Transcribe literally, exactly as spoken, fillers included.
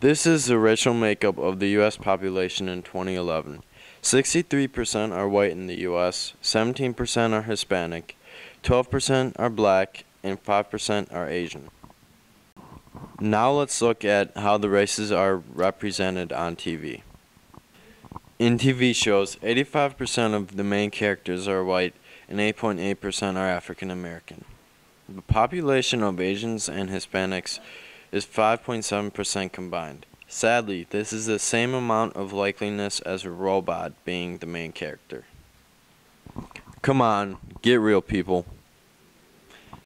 This is the racial makeup of the U S population in twenty eleven. sixty-three percent are white in the U S, seventeen percent are Hispanic, twelve percent are black, and five percent are Asian. Now let's look at how the races are represented on T V. In T V shows, eighty-five percent of the main characters are white and eight point eight percent are African American. The population of Asians and Hispanics is five point seven percent combined. Sadly, this is the same amount of likeliness as a robot being the main character. Come on, get real, people.